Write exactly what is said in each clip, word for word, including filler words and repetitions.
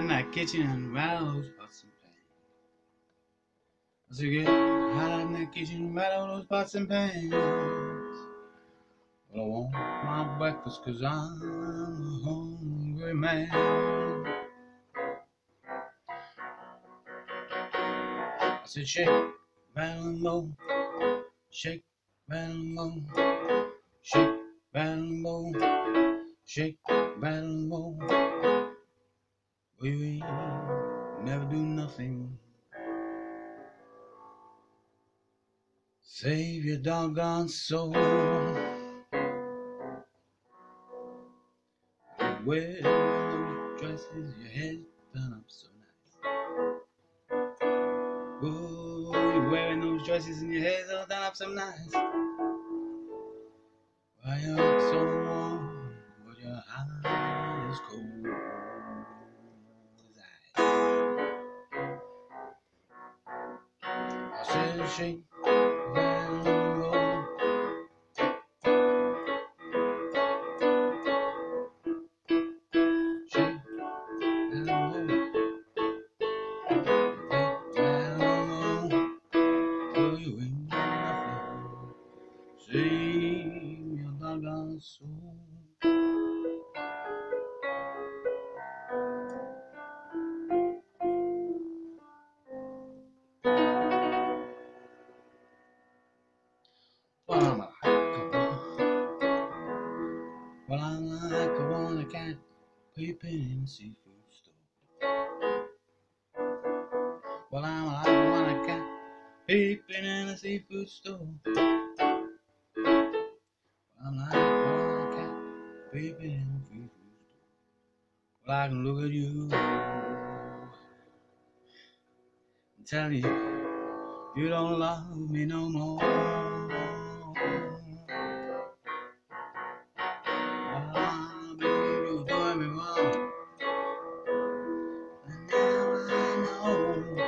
in that kitchen and rattle those pots and pans. I said, get hot in that kitchen and rattle those pots and pans. Well, I want my breakfast cause I'm a hungry man. I said, shake, rattle and roll, shake, rattle and roll, shake, rattle and roll, shake, rattle and roll. We never do nothing. Save your doggone soul. Wear those dresses, your hair's done up so nice. Oh, you're wearing those dresses and your hair's all done up so nice. Why you look so warm, but your eyes cold as ice. I said shake, rattle and roll. Shake, rattle and roll. Save your doggone soul. Well, I'm like a well, I'm like a wanna cat peeping in the seafood store. Well, I'm like a wanna cat peeping in the seafood store. I'm like a wanna cat peeping in the seafood store. Well, I can look at you and tell you you don't love me no more. I believe you're doing me wrong, and now I know.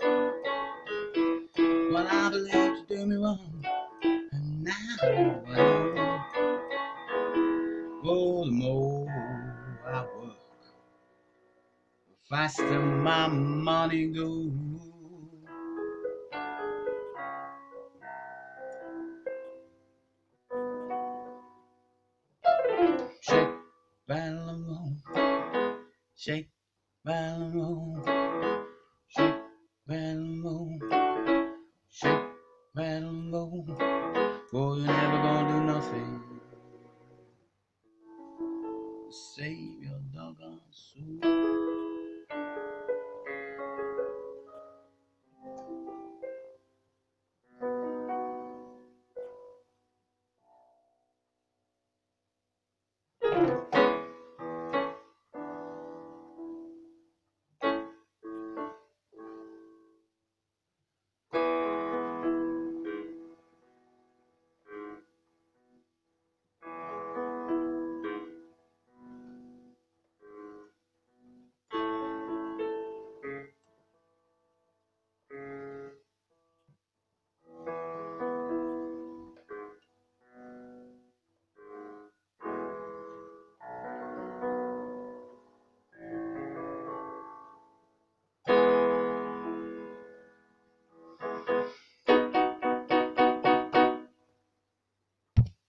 Well, I believe you do me wrong, and now I know. Oh, the more I work, the faster my money goes. Shake, rattle and roll, shake, rattle and roll, shake, rattle and roll, shake, rattle and roll. Boy, you're never gonna do nothing to save your doggone soul.